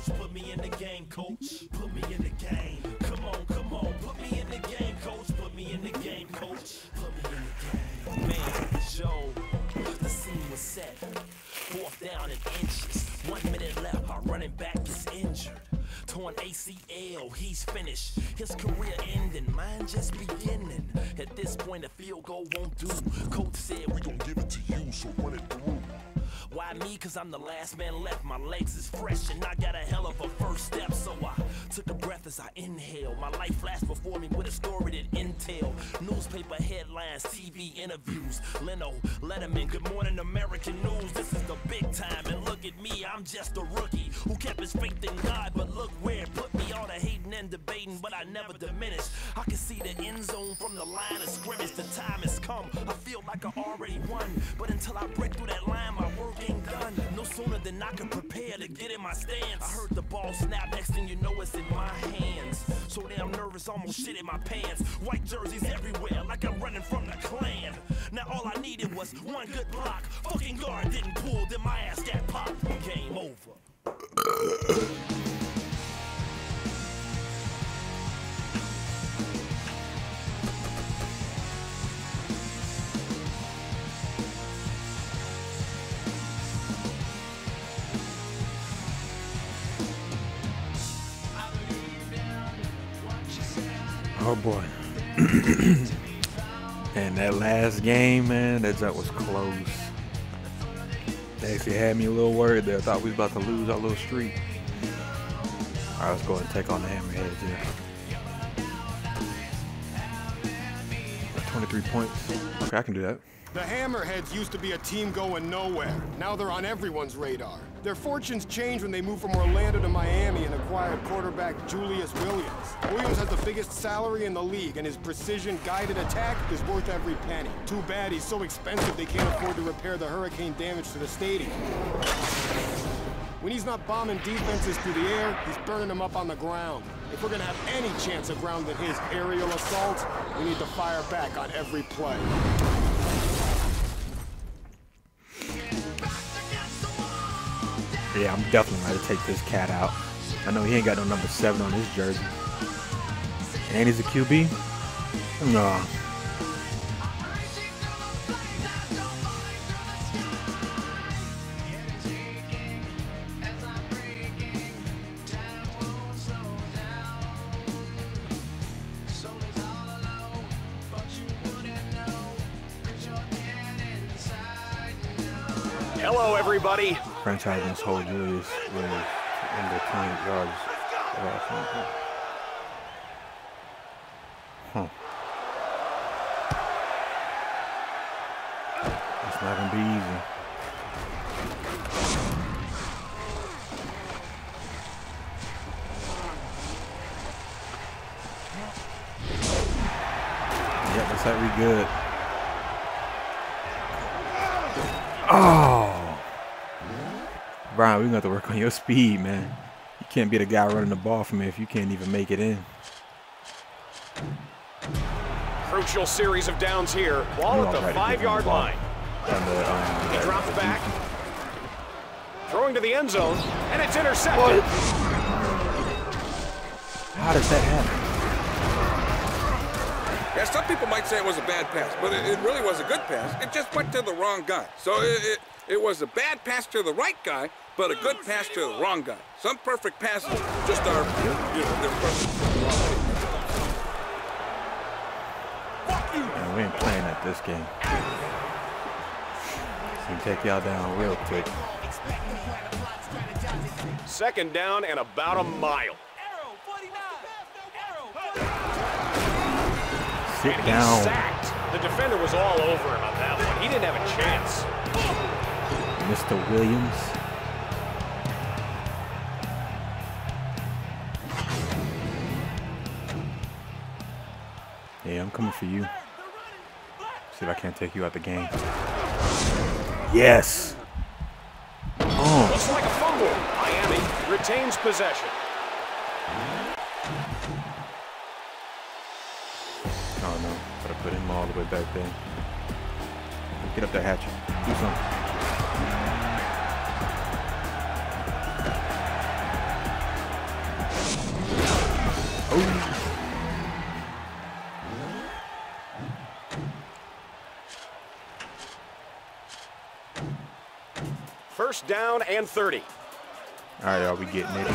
coach. Put me in the game, coach. Put me in the game. Come on, come on. Put me in the game, coach. Put me in the game, coach. Put me in the game. Man, Joe, the scene was set. 4th down in inches. 1 minute left. Our running back is injured. Torn ACL, he's finished. His career ending, mine just beginning. At this point, a field goal won't do. Coach said, we gon' give it to you, so run it through. Why me? Cause I'm the last man left. My legs is fresh and I got a hell of a first step. So I took a breath as I inhaled. My life flashed before me with a story that entailed newspaper headlines, TV interviews, Leno, Letterman, Good Morning American News. This is the big time and look at me, I'm just a rookie who kept his faith in God, but look where it put me. All the hating and debating, but I never diminished. I can see the end zone from the line of scrimmage. The time has come, I feel like I already won, but until I break through that line, my work ain't done. No sooner than I can prepare to get in my stance. I heard the ball snap, next thing you know it's in my hands. So damn nervous, almost shit in my pants. White jerseys everywhere, like I'm running from the Klan. Now all I needed was one good block. Fucking guard didn't pull, then my ass got popped. Game over. Oh boy. And that last game, man, that jump was close. They actually had me a little worried there. I thought we was about to lose our little streak. Alright, let's go ahead and take on the Hammerheads here. 23 points. Okay, I can do that. The Hammerheads used to be a team going nowhere. Now they're on everyone's radar. Their fortunes changed when they moved from Orlando to Miami and acquired quarterback Julius Williams. Williams has the biggest salary in the league, and his precision-guided attack is worth every penny. Too bad he's so expensive they can't afford to repair the hurricane damage to the stadium. When he's not bombing defenses through the air, he's burning them up on the ground. If we're gonna have any chance of grounding his aerial assaults, we need to fire back on every play. Yeah, I'm definitely going to take this cat out. I know he ain't got no number 7 on his jersey. And he's a QB? No. Hello, everybody. Franchising this whole Julius in the 10 yards. Huh. It's not gonna be easy. Yep, that's how we good. Oh. Brian, we're going to have to work on your speed, man. You can't be the guy running the ball for me if you can't even make it in. Crucial series of downs here. Ball at the 5-yard line. He drops back. Throwing to the end zone, and it's intercepted. How does that happen? Yeah, some people might say it was a bad pass, but it really was a good pass. It just went to the wrong guy. So it was a bad pass to the right guy, but a good pass to the wrong guy. Some perfect passes just are, they're perfect. Man, we ain't playing at this game. We can take y'all down real quick. 2nd down and about a mile. Sit down. Sacked. The defender was all over him on that one. He didn't have a chance. Mr. Williams. Yeah, I'm coming for you. See if I can't take you out the game. Yes. Oh. Looks like a fumble. Miami retains possession. Oh no, gotta put him all the way back there. Get up there, Hatcher. Do something. First down and 30. All right, y'all, we getting it.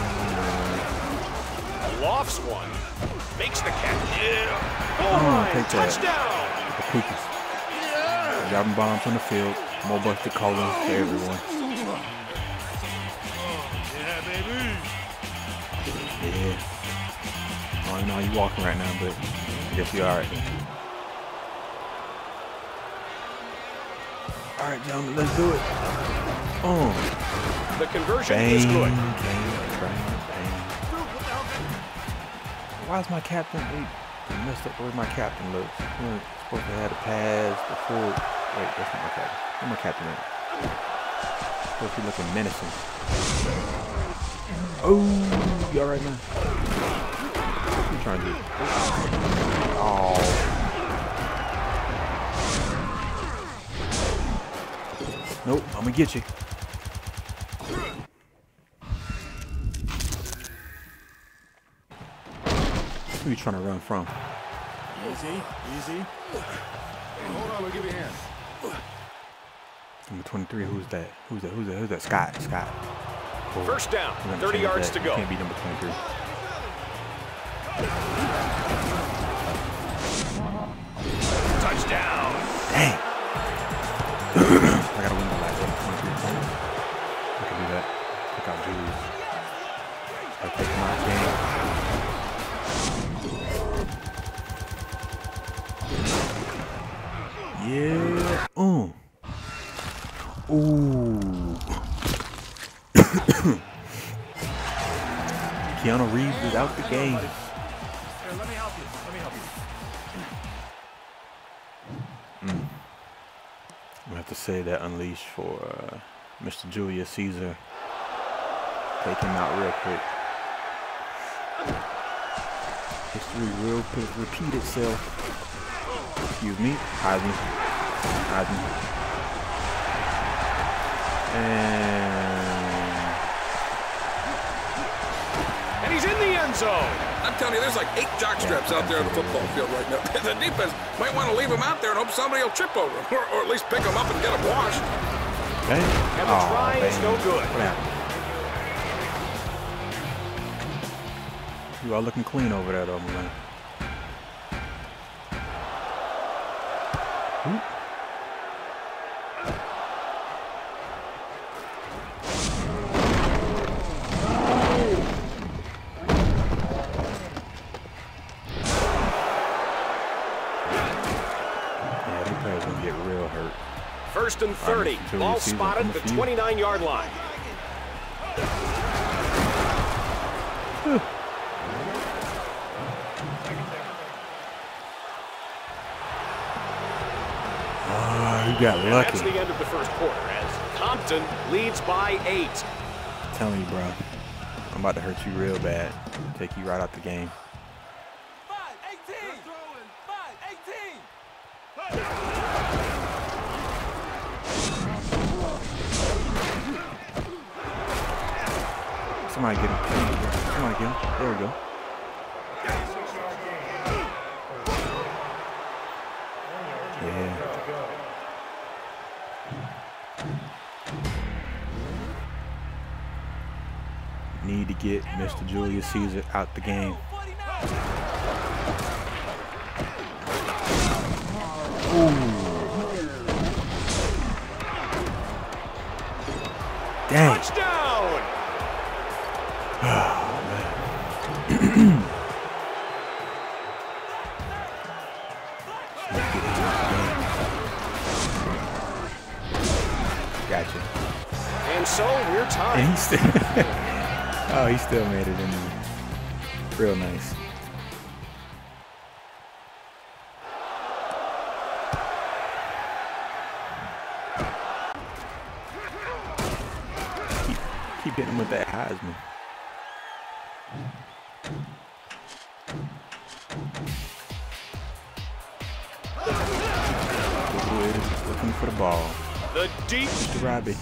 Lofts one. Makes the catch. Yeah. Goal Oh, line. take that. Touchdown. The cookies. Dropping bombs on the field. More busted colors to everyone. Yeah, baby. Yeah. I don't even know how you walking right now, but I guess you all right. All right, gentlemen, let's do it. The conversion Bang, is good. bang, bang. Why is my captain? They messed up the way my captain looks. We're supposed to have the pass, the full. Wait, that's not my captain. Where's my captain at? Supposed to be looking menacing. Oh, you all right, man? What are you trying to do? Oh. Nope, I'm gonna get you. Who are you trying to run from? Easy, easy. Hold on, I'll give you a hand. Number 23, who's that? Who's that? Scott. Cool. First down, We're gonna 30 change yards that. to go. Can't be number 23. Touchdown. Dang. I gotta win the last 23 points. I can do that. Pick out Julius. I take my game. Yeah. Ooh. Keanu Reeves is out the game. Here, let me help you. I'm gonna have to say that unleash for Mr. Julius Caesar. Take him out real quick. History will repeat itself. Excuse me. Hide me. And he's in the end zone. I'm telling you, there's like 8 jock straps out there on the football field right now. The defense might want to leave them out there and hope somebody will trip over them, or at least pick them up and get them washed. Bang. And the try is no good. What happened? You are looking clean over there, though, man. First and 30. Ball spotted at the 29-yard line. You got lucky. That's the end of the first quarter as Compton leads by 8. I'm telling you, bro. I'm about to hurt you real bad. Take you right out the game. 5-18. 5-18. Somebody get him. Somebody get him. There we go. Yeah. Need to get Mr. Julius Caesar out the game. Ooh. Dang. Touchdown! Oh, man. Gotcha. And so we're tied. And he still, oh, he still made it in there. Real nice. Keep hitting him with that Heisman. Looking for the ball. The deep. Mr. Robbie.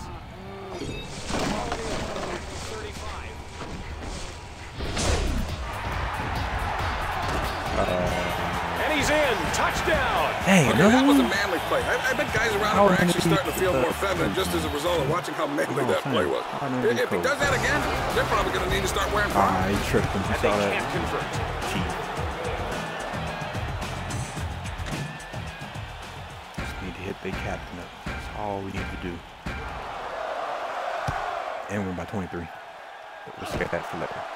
And he's is in. Touchdown. Dang, Okay, that was a manly play. I bet guys around him are actually starting to feel more feminine just as a result of watching how manly that play was. If he does that again, they're probably going to need to start wearing Ah, he tripped him. And they can't convert. Cheat. Just need to hit big captain up. That's all we need to do. And we're by 23. Let's get that for later.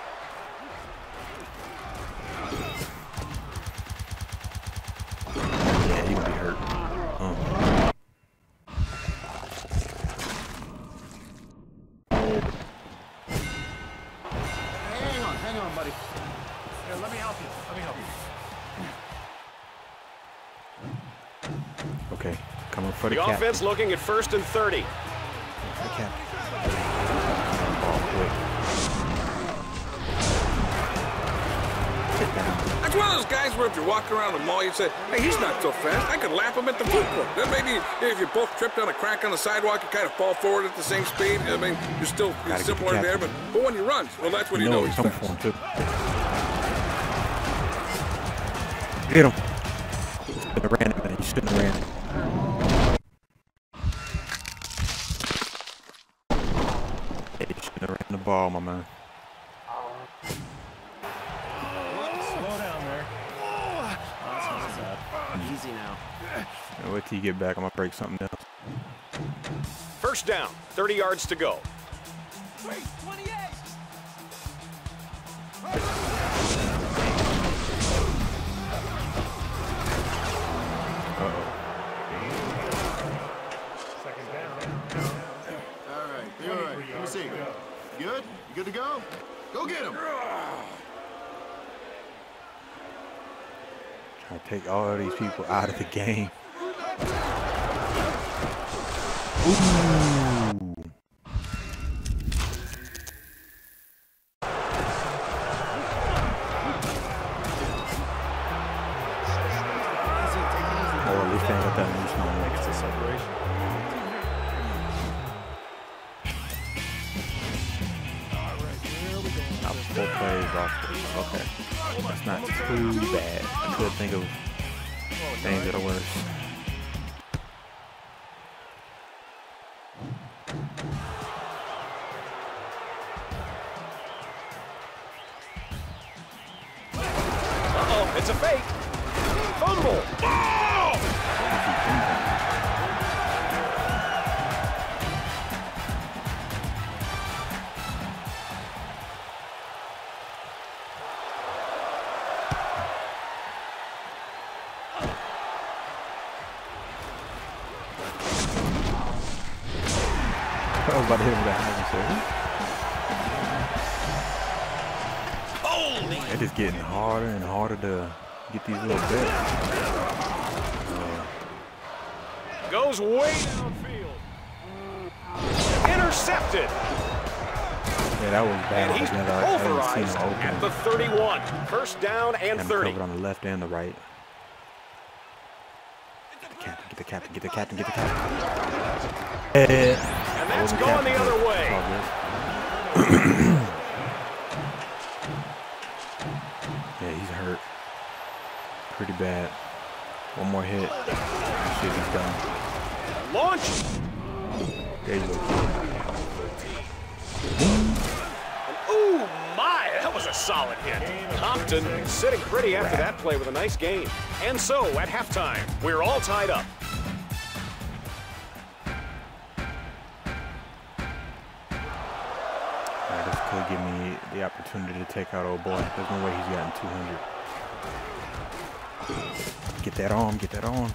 Yeah, he gonna be hurt. Hang on, buddy. Here, let me help you. Okay, coming for the The captain. offense looking at 1st and 30. The captain. Ball quick. Sit down. That's one of those guys where if you're walking around the mall, you'd say, hey, he's not so fast. I could lap him at the food court. Then maybe if you both tripped on a crack on the sidewalk, you kind of fall forward at the same speed. I mean, you're still similar there, but when he runs, well, that's when you know he's coming fast. for him too. Get him. Shouldn't have ran it, man. You shouldn't have ran it. Yeah, you shouldn't have ran the ball, my man. Slow down there. Easy now. Wait till you get back. I'm gonna break something else. 1st down, 30 yards to go. Wait, 28. All right. Let me see. You good? You good to go? Go get him. Trying to take all of these people out of the game. Ooh. Or at least they ain't got that loose no more. It's a separation. Not 4 plays roster. Okay. That's not too bad. I could think of things that are worse. Uh-oh, it's a fake. Fumble. I was about to hit him with that high. It's just getting harder and harder to get these little bets. Goes way downfield. Intercepted. Yeah, that was bad. And he's I didn't see pulverized him open. at the 31. 1st down and Got him 30. covered on the left and the right. Get the captain, get the captain, get the captain, get the captain. And that's going the other way. Yeah, he's hurt. Pretty bad. One more hit. Shit, he's done. Launch. There you go, Ooh, my, that was a solid hit. Compton sitting pretty after that play with a nice game. And so, at halftime, we're all tied up. Alright, this could give me the opportunity to take out old boy. There's no way he's gotten 200. Get that on, get that on.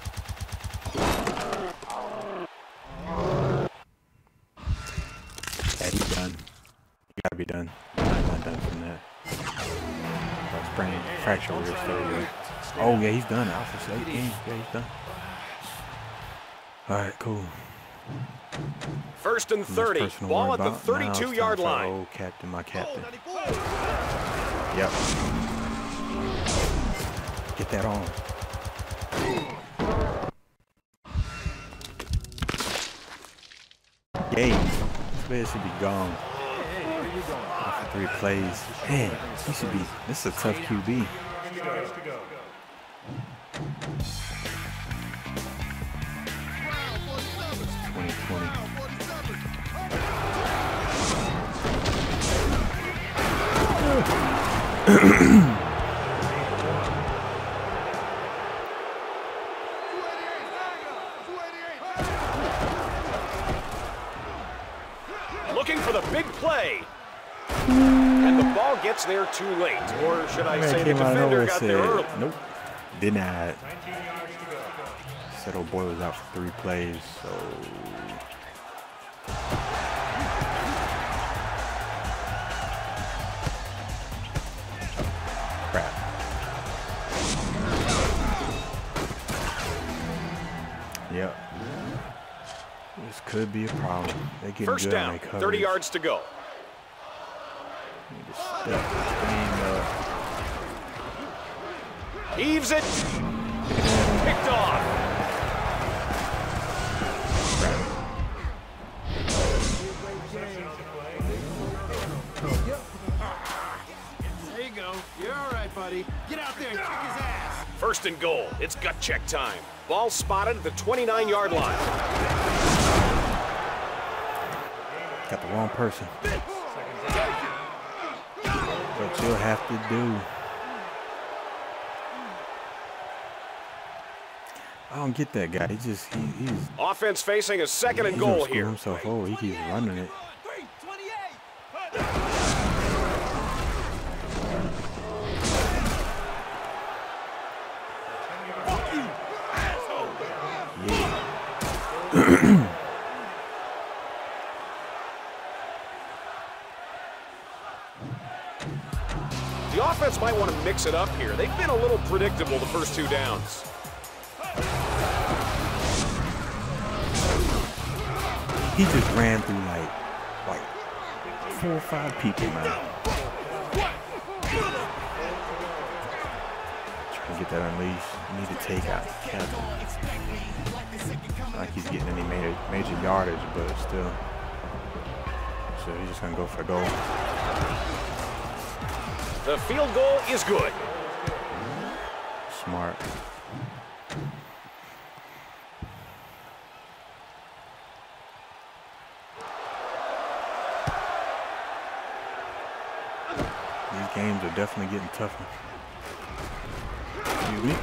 Yeah, he's done. You gotta be done. I'm not done from that. Sprain, fracture rib failure. Oh yeah, he's done. Alpha 8 games. Yeah, he's done. Alright, cool. 1st and 30. Ball at the 32-yard line. Oh, captain, my captain. Yep. Get that on. Yay. This man should be gone. After 3 plays. Man, he should be. This is a tough QB. Looking for the big play. And the ball gets there too late. Or should I say the defender got there early? Nope. Did not. Said old boy was out for 3 plays, so. Crap. Yep. This could be a problem. They get First good down, on their coverage. 30 yards to go. Need to step the game up. Heaves it. Picked off. There you go. You're all right, buddy. Get out there and kick his ass. First and goal. It's gut check time. Ball spotted at the 29-yard line. Got the wrong person. What you'll have to do. I don't get that guy. He's Offense facing a second and goal screw here. himself over. He keeps running it. 328. The offense might want to mix it up here. They've been a little predictable the first 2 downs. He just ran through like 4 or 5 people, man. Trying to get that unleashed. Need to take out Kevin. Not like he's getting any major yardage, but still. So he's just gonna go for the goal. The field goal is good. Smart. These games are definitely getting tougher. Excuse me.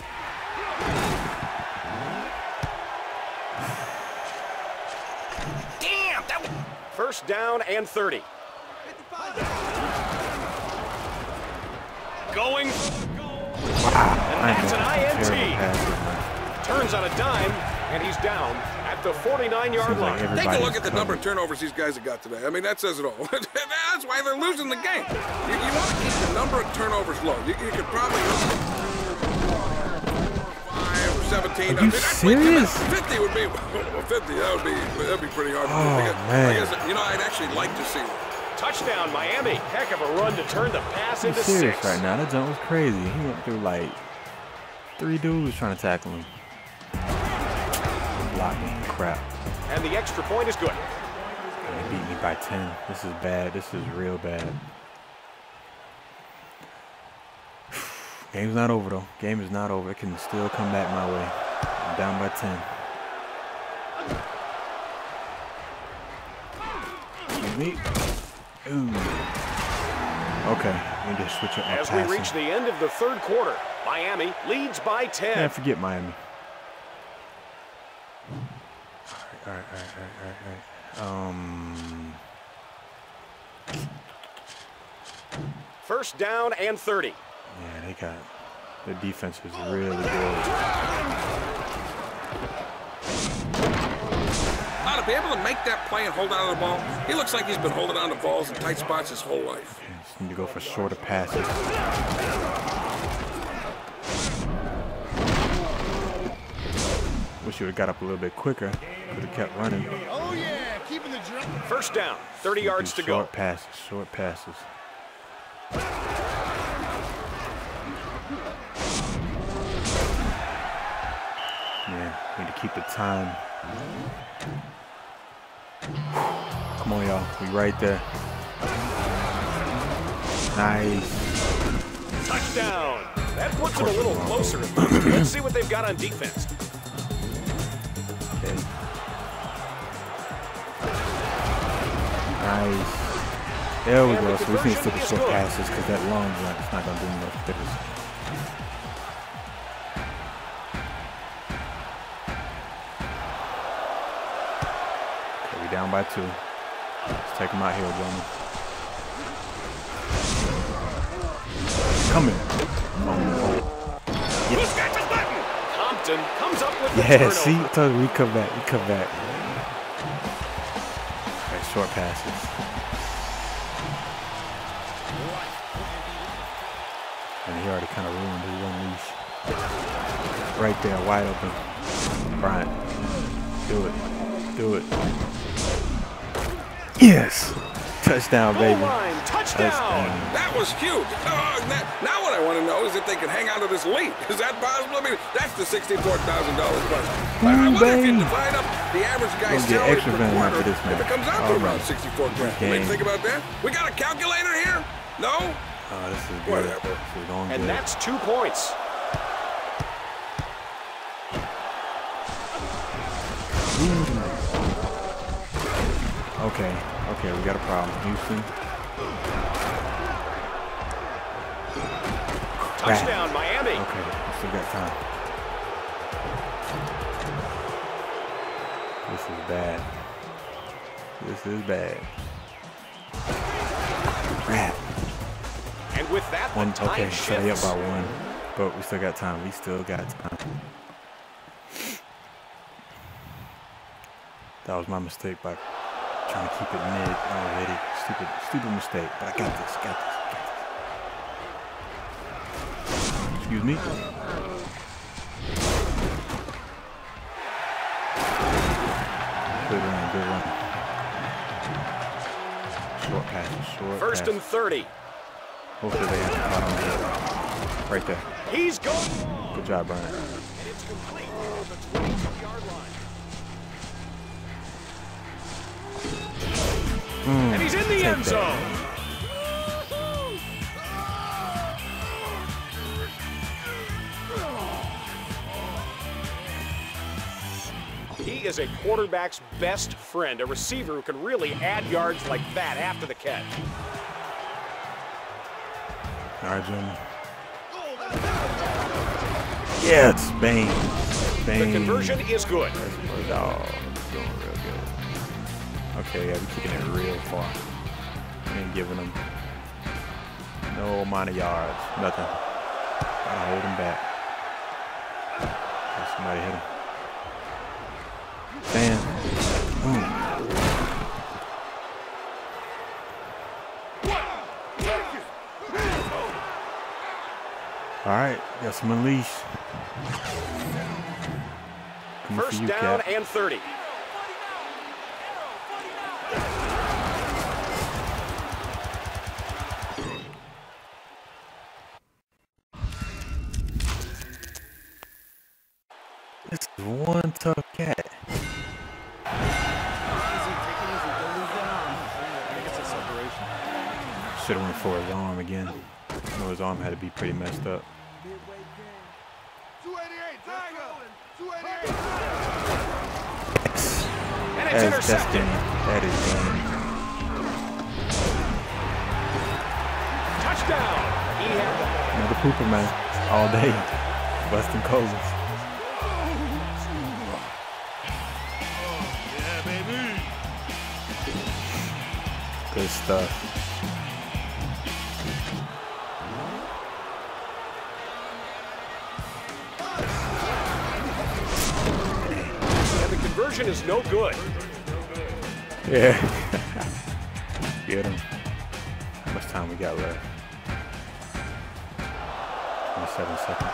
Damn! First down and 30. Going. And that's an INT. Turns on a dime, and he's down at the 49-yard line. Take a look at the number of turnovers these guys have got today. I mean, that says it all. That's why they're losing the game. You want to keep the number of turnovers low. You could probably 5 or 17. Are you serious? 50 would be, well, 50. That'd be pretty hard to do. Man. I guess, you know, I'd actually like to see it. Touchdown, Miami. Heck of a run to turn the pass into 6. Serious right now. That jump was crazy. He went through like 3 dudes trying to tackle him. Blocking crap. And the extra point is good. They beat me by 10. This is bad. This is real bad. Game's not over though. Game is not over. It can still come back my way. I'm down by 10. Excuse me. Ooh. Okay, we need to switch up my As passing. we reach the end of the 3rd quarter, Miami leads by 10. Can't forget Miami. All right. First down and 30. Yeah, the defense is really good. Now, to be able to make that play and hold on to the ball, he looks like he's been holding on to balls in tight spots his whole life. Okay, just need to go for shorter passes. Wish you would have got up a little bit quicker. Could have kept running. Oh yeah, keeping the drive. First down, 30 yards to go. Short passes. Yeah, need to keep the time. Come on, y'all. We right there. Nice. Touchdown. That puts them a little closer. Let's see what they've got on defense. Okay. Nice. There we go. So we need to take the short passes because that long run is not going to do much difference. Okay, we down by 2. Let's take him out here, gentlemen. Come in. Who's got this button? Compton comes up with the turnover. See, I told you, we come back. We come back. Okay, short passes. And he already kind of ruined his unleash. Right there, wide open. Bryant, do it. Do it. Yes! Touchdown, baby. Touchdown. That was huge. Now what I want to know is if they can hang out of this lead. Is that possible? I mean, that's the $64,000 question. I wonder if you divide up the average guy's salary per quarter, if it comes out to around 64 grand. You may think about that. We got a calculator here? No? Oh, this is good. Whatever. This is going and good. that's 2 points. Okay, okay, we got a problem. Houston. Touchdown, Miami. Okay, we still got time. This is bad. This is bad. Crap. And with that, One, the time okay, so they up shifts. by 1, but we still got time. We still got time. That was my mistake by trying to keep it mid already. Stupid mistake. But I got this. Excuse me. Good run. Short passes. First and 30. Hopefully they have the bottom of it. Right there. He's going. Good job, Brian. And it's complete on the 22-yard line. And he's in the end zone. He is a quarterback's best friend, a receiver who can really add yards like that after the catch. All right, Jim. Yeah, it's Spain. The conversion is good. Oh, it's going real good. Okay, yeah, we're kicking it real far. We ain't giving them no amount of yards, nothing. Gotta hold him back. Okay, somebody hit him. Damn. All right, got some unleash. First down and 30. This is one tough cat. Should have went for his arm again. I know his arm had to be pretty messed up. And it's intercepted. That is game. Touchdown. He had Another pooper, man. All day. Busting Collins. Yeah, baby. Good stuff. and the conversion is no good. Yeah. Get him. How much time we got left? 27 seconds.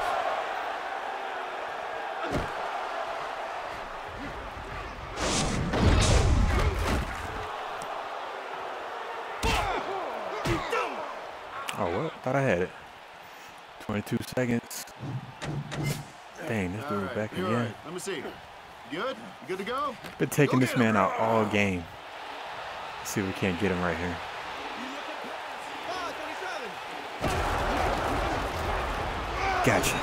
Oh, what? Thought I had it. 22 seconds. Dang, this dude's back again. Right. Let me see. Good? You good to go? Been taking this man out all game. Let's see if we can't get him right here. Gotcha.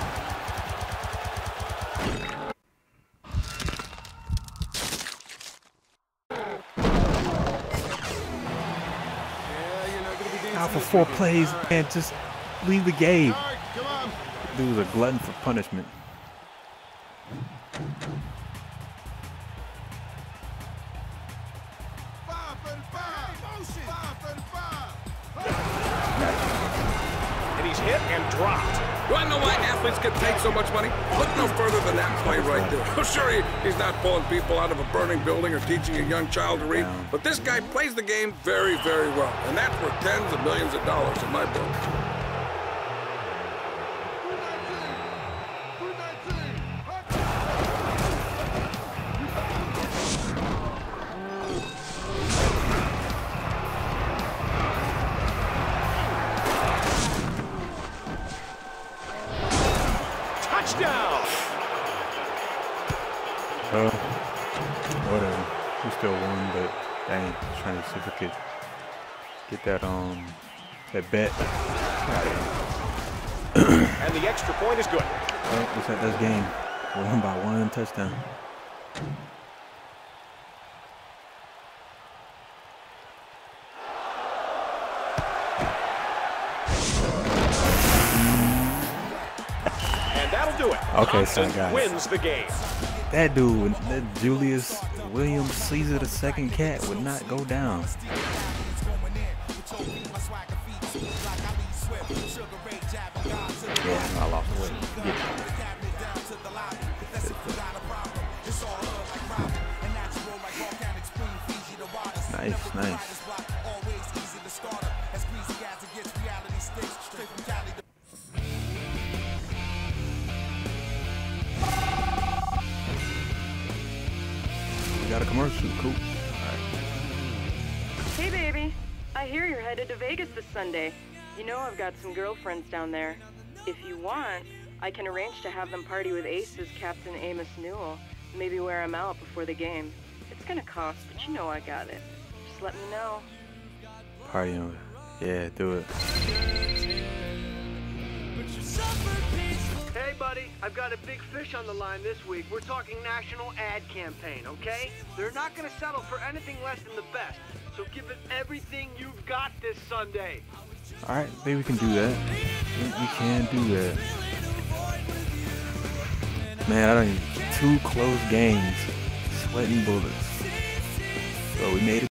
Out for 4 plays and just leave the game. Dude's a glutton for punishment. And he's hit and dropped. Do I know why athletes get paid so much money? Look no further than that play right there. I'm sure he's not pulling people out of a burning building or teaching a young child to read, but this guy plays the game very, very well, and that's worth tens of millions of dollars in my book. Touchdown! Whatever. We still won, but dang, trying to see if we could get that that bet. And the extra point is good. Well, looks like this game. We won by 1 touchdown. Do it. Okay, so Thompson guys, wins the game. that dude, that Julius Williams Caesar II cat would not go down. Yeah, I lost weight. Yeah. Nice, nice. Got a commercial, cool. Alright. Hey baby, I hear you're headed to Vegas this Sunday. You know I've got some girlfriends down there. If you want, I can arrange to have them party with Ace's Captain Amos Newell. Maybe wear him out before the game. It's gonna cost, but you know I got it. Just let me know. Party on it. Yeah, do it. Hey, buddy, I've got a big fish on the line this week. We're talking national ad campaign, okay? They're not going to settle for anything less than the best. So give it everything you've got this Sunday. All right, maybe we can do that. We can do that. Man, I don't need 2 close games. Sweating bullets. So we made it.